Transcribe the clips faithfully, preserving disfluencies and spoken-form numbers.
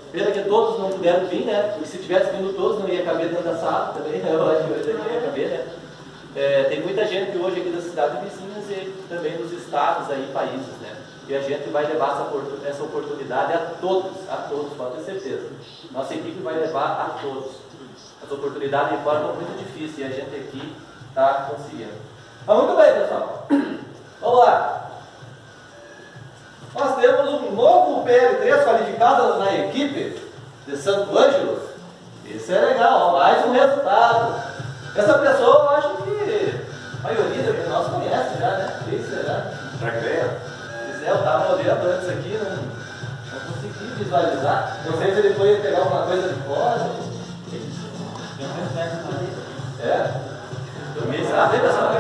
Pena que todos não puderam vir, né? E se tivesse vindo todos, não ia caber dentro da sala também, né? Eu acho que hoje não ia caber, né? É, tem muita gente hoje aqui da cidade vizinhas e também dos estados aí, países, né? E a gente vai levar essa, essa oportunidade a todos, a todos, pode ter certeza. Nossa equipe vai levar a todos. As oportunidades de fora são muito difíceis e a gente aqui está conseguindo. Mas muito bem, pessoal. Vamos lá. Nós temos um novo P L três qualificado na equipe de Santo Ângelo. Isso é legal, ó, mais um resultado. Essa pessoa, eu acho que a maioria de nós conhece já, né? Quem será? Dragreia? Pois é, eu estava olhando antes aqui, não, não consegui visualizar. Não sei se ele foi pegar alguma coisa de fora. É? Dormir, sabe, pessoal?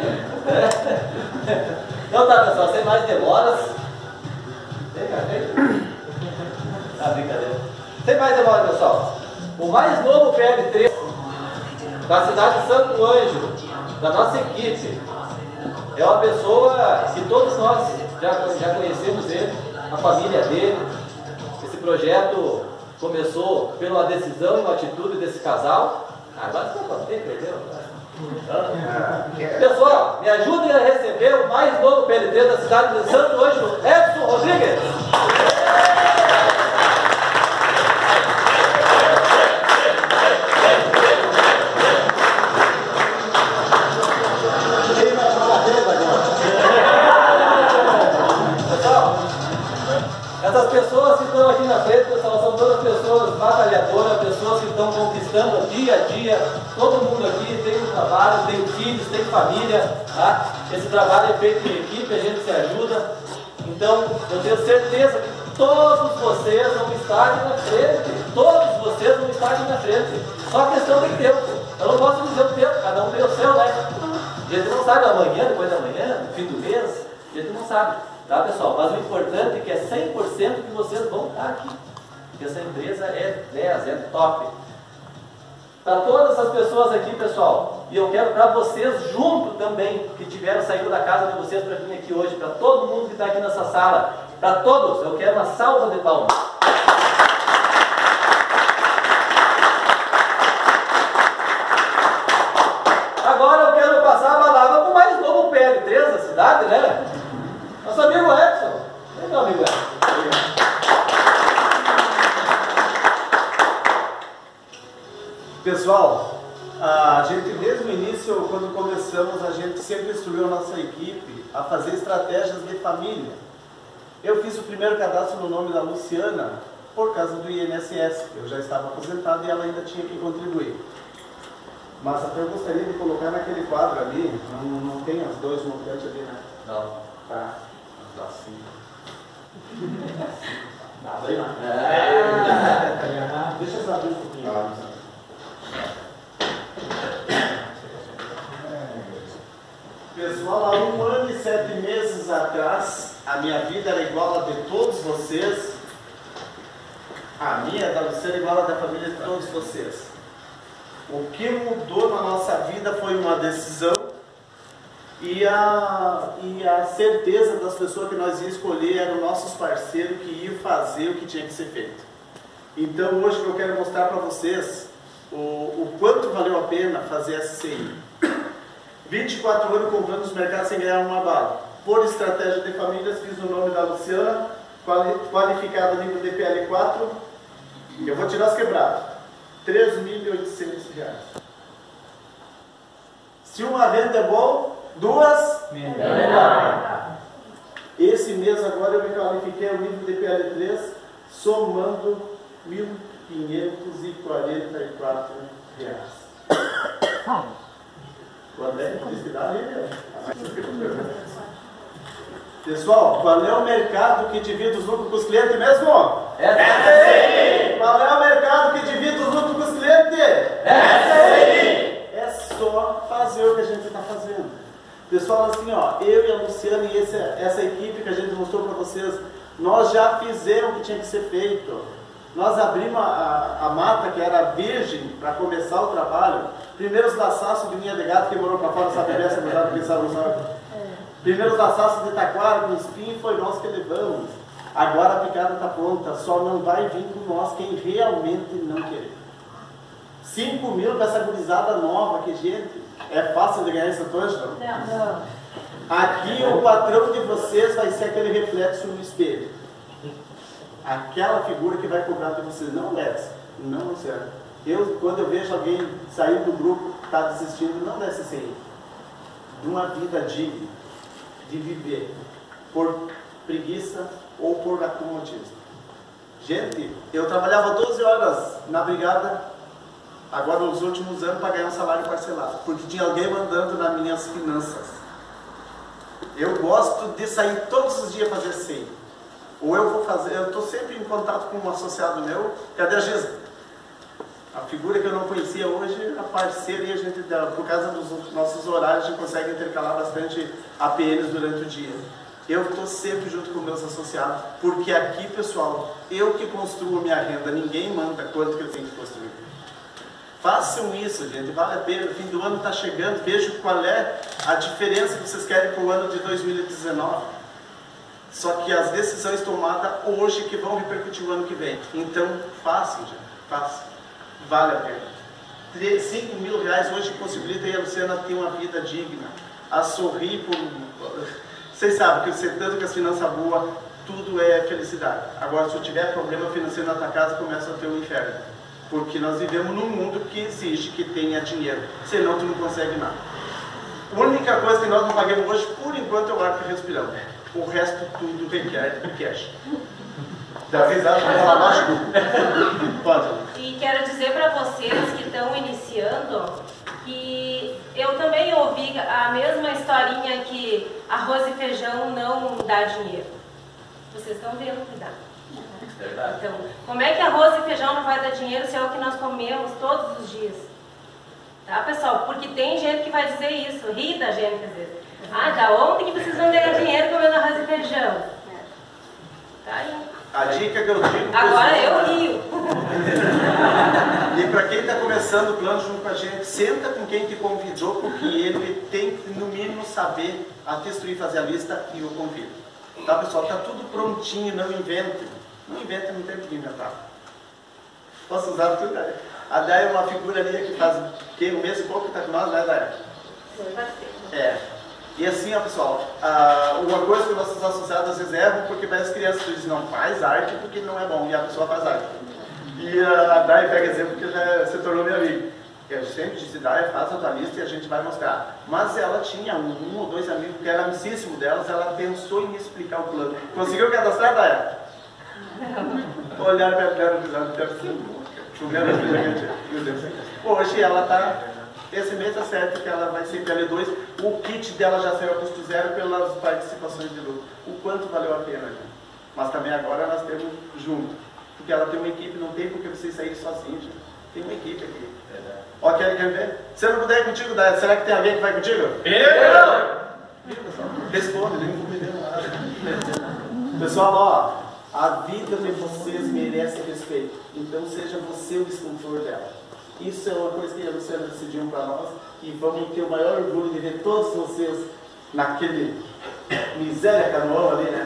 É. Então tá, pessoal, sem mais demoras. Vem cá, vem. Ah, brincadeira. Sem mais demoras, pessoal. O mais novo P L três da cidade de Santo Ângelo, da nossa equipe, é uma pessoa que todos nós já, já conhecemos ele, a família dele. Esse projeto começou pela decisão e uma atitude desse casal. Ah, agora você não tem, perdeu? Pessoal, me ajudem a receber o mais novo P L três da cidade de Santo Ângelo, Edson Rodrigues. Pessoal, essas pessoas que estão aqui na frente, pessoal, são todas pessoas batalhadoras, pessoas que estão conquistando dia a dia. Todo mundo aqui tem um trabalho, tem filhos, tem família, tá? Esse trabalho é feito em equipe, a gente se ajuda. Então, eu tenho certeza que todos vocês vão estar aqui na frente. Todos vocês vão estar aqui na frente. Só questão de tempo. Eu não posso dizer o tempo, cada um tem o seu, né? A gente não sabe amanhã, depois da manhã, no fim do mês, a gente não sabe, tá, pessoal? Mas o importante é que é cem por cento que vocês vão estar aqui. Porque essa empresa é dez, é top. Para todas essas pessoas aqui, pessoal, e eu quero para vocês junto também, que tiveram saído da casa de vocês para vir aqui hoje, para todo mundo que está aqui nessa sala, para todos, eu quero uma salva de palmas. Agora eu quero passar a palavra para o mais novo P L três da cidade, né? Nosso amigo Edson. E meu amigo Edson? Pessoal, a gente desde o início, quando começamos, a gente sempre instruiu a nossa equipe a fazer estratégias de família. Eu fiz o primeiro cadastro no nome da Luciana por causa do I N S S. Eu já estava aposentado e ela ainda tinha que contribuir. Mas até eu gostaria de colocar naquele quadro ali, não, não tem os dois montantes ali, né? Não. Tá. Assim. Nada aí não. É. Deixa eu saber um pouquinho. Ah, pessoal, há um ano e sete meses atrás, a minha vida era igual a de todos vocês. A minha, da Luciana, igual a da família de todos vocês. O que mudou na nossa vida foi uma decisão e a, e a certeza das pessoas que nós íamos escolher eram nossos parceiros que iam fazer o que tinha que ser feito. Então hoje eu quero mostrar para vocês o, o quanto valeu a pena fazer essa C I. vinte e quatro anos comprando nos mercados sem ganhar uma bala. Por estratégia de famílias, fiz o nome da Luciana, quali, qualificada nível D P L quatro. Eu vou tirar as quebradas. três mil e oitocentos reais. Se uma renda é bom, duas melhor. Esse mês agora eu me qualifiquei ao nível D P L três, somando mil quinhentos e quarenta e quatro reais. Quando é que diz que dá, pessoal, qual é o mercado que divide os lucros com os clientes mesmo? Essa aí! Qual é o mercado que divide os lucros com os clientes? Essa aí! É só fazer o que a gente está fazendo. Pessoal, assim, ó, eu e a Luciana e essa, essa equipe que a gente mostrou para vocês, nós já fizemos o que tinha que ser feito. Nós abrimos a, a, a mata que era virgem para começar o trabalho. Primeiros laçaços de linha de gato que morou para fora, sabe essa, quem sabe, não sabe. Primeiros laçaços de taquara com espinho foi nós que levamos. Agora a picada está pronta, só não vai vir com nós quem realmente não querer. cinco mil para essa gurizada nova, que gente, é fácil de ganhar essa tocha? Não, não. Aqui o patrão de vocês vai ser aquele reflexo no espelho. Aquela figura que vai cobrar de vocês, não desce, não serve. Eu, quando eu vejo alguém sair do grupo, está desistindo, não desce sem de uma vida digna, de viver, por preguiça ou por acomodatismo. Gente, eu trabalhava doze horas na brigada, agora nos últimos anos, para ganhar um salário parcelado, porque tinha alguém mandando nas minhas finanças. Eu gosto de sair todos os dias fazer ceia. Ou eu vou fazer, eu estou sempre em contato com um associado meu, cadê a Gisa? A figura que eu não conhecia hoje, a parceira, e a gente, por causa dos nossos horários, a gente consegue intercalar bastante A P Ns durante o dia. Eu estou sempre junto com meus associados, porque aqui, pessoal, eu que construo a minha renda, ninguém manda quanto que eu tenho que construir. Façam isso, gente, vale a pena. O fim do ano está chegando, vejam qual é a diferença que vocês querem para o ano de dois mil e dezenove. Só que as decisões tomadas hoje que vão repercutir o ano que vem. Então, façam, gente, façam. Vale a pena. cinco mil reais hoje possibilita a Luciana ter uma vida digna, a sorrir por... Vocês sabem que você, tanto que as finanças boas, tudo é felicidade. Agora, se eu tiver problema financeiro na tua casa, começa a ter um inferno. Porque nós vivemos num mundo que exige que tenha dinheiro, senão tu não consegue nada. A única coisa que nós não pagamos hoje, por enquanto, é o ar que respiramos. O resto tudo requer cash. Dá risada para falar baixo? Pode. E quero dizer para vocês que estão iniciando que eu também ouvi a mesma historinha que arroz e feijão não dá dinheiro. Vocês estão vendo que dá. Então, como é que arroz e feijão não vai dar dinheiro se é o que nós comemos todos os dias? Tá, pessoal? Porque tem gente que vai dizer isso, ri da gente às vezes. Ah, da ontem que vocês vão ganhar dinheiro comendo arroz e feijão. Tá aí. A dica que eu digo... Agora eu rio. E para quem está começando o plano junto com a gente, senta com quem te convidou, porque ele tem que, no mínimo, saber atestar e fazer a lista e o convido. Tá, pessoal? Está tudo prontinho, não invente. Não inventa, não tem que inventar. Posso usar tudo, Daya? A Daya é uma figura ali que faz que, o mesmo pouco que está com nós, né, Daya? É. E assim, ó, pessoal, ah, uma coisa que nossos associados às vezes erram, porque vai as crianças dizem, não faz arte porque não é bom, e a pessoa faz arte. E a Daya pega exemplo porque já se tornou minha amiga. Eu sempre disse, Daya, faz a tua lista e a gente vai mostrar. Mas ela tinha um, um ou dois amigos que era amicíssimo delas, ela pensou em me explicar o plano. Conseguiu cadastrar, Daya? Olharam para ela e fizeram, deve ser chovendo as coisas. Hoje ela está, esse mês é certo que ela vai ser P L dois, o kit dela já saiu a custo zero pelas participações de lucro. O quanto valeu a pena, gente? Mas também agora nós temos junto, porque ela tem uma equipe, não tem porque vocês saírem sozinhos, gente. Tem uma equipe aqui. É. Ó, quer, quer ver? Se eu não puder ir contigo, Daya, será que tem alguém que vai contigo? Eu! Responde, nem vou pedir nada. Pessoal, ó. A vida de vocês merece respeito, então seja você o desconforto dela. Isso é uma coisa que a Luciana decidiu para nós e vamos ter o maior orgulho de ver todos vocês naquele miséria canoa ali, né?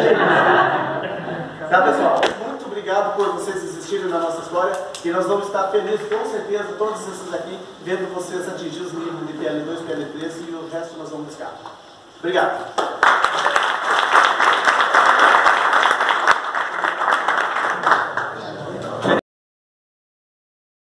Tá, pessoal? Muito obrigado por vocês existirem na nossa história e nós vamos estar felizes, com certeza, todos esses aqui, vendo vocês atingir os níveis de P L dois, P L três e o resto nós vamos buscar. Obrigado.